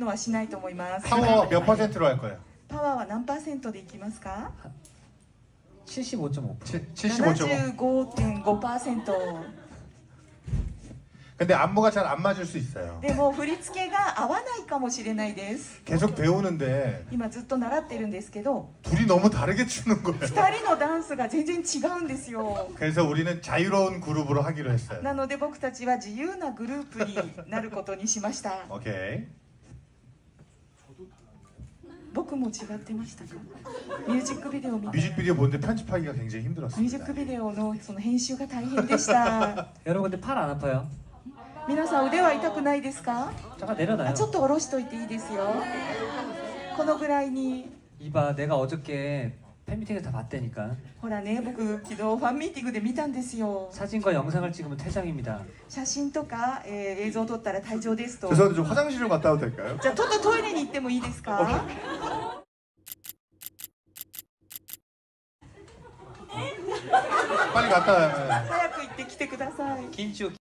のはしないと思います。 파워 몇 퍼센트로 할 거예요? パワーは何パーセントでいきますか？ 75.5%。 75.5. 75.5%。 근데 안무가 잘 안 맞을 수 있어요. でも振り付けが合わないかもしれないです。 계속 배우는데 今ずっと習ってるんですけど、 둘이 너무 다르게 추는 거예요. 2人のダンスが全然違うんですよ。 그래서 우리는 자유로운 그룹으로 하기로 했어요. なので僕たちは自由なグループになることにしました。 오케이. 僕も違ってましたか？ミュージックビデオ見て、 뮤직비디오 뭔데 편집하기가 굉장히 ミュージッ 힘들었습니다. クビデオのその編集が大変でした。 여러분 근데 팔 안 아파요? 皆さん腕は痛くないですか？ 잠깐 내려놔요. ちょっと下ろしといていいですよ。このぐらいに。 이봐, 내가 어저께 팬미팅에서 다 봤다니까. ほらね、僕昨日ファンミーティングで見たんですよ。 사진과 영상을 찍으면 퇴장입니다. 写真とか、映像を撮ったら退場ですと。 죄송한데 좀 화장실을 갔다 와도 될까요? じゃあちょっとトイレに行ってもいいですか？ 빨리 갔다 와요. 早く行ってきてください。 긴축